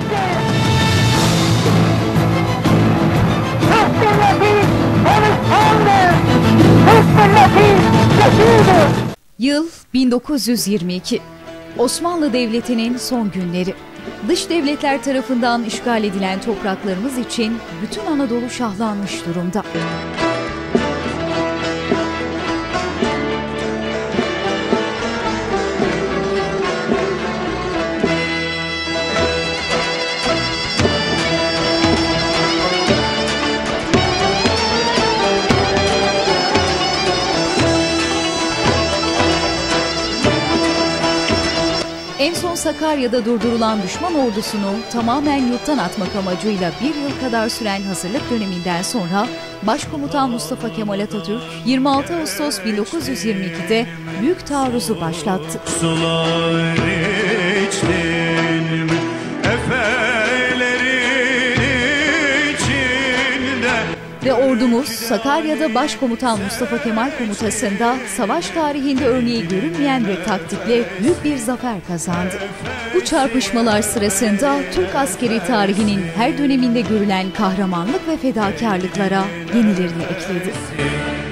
Yıl 1922. Osmanlı Devleti'nin son günleri. Dış devletler tarafından işgal edilen topraklarımız için bütün Anadolu şahlanmış durumda. En son Sakarya'da durdurulan düşman ordusunu tamamen yurttan atmak amacıyla bir yıl kadar süren hazırlık döneminden sonra Başkomutan Mustafa Kemal Atatürk 26 Ağustos 1922'de büyük taarruzu başlattı. Sular içtim, efelerin içinde. Ve ordumuz Sakarya'da Başkomutan Mustafa Kemal komutasında savaş tarihinde örneği görünmeyen bir taktikle büyük bir zafer kazandı. Bu çarpışmalar sırasında Türk askeri tarihinin her döneminde görülen kahramanlık ve fedakarlıklara yenilerini ekledi.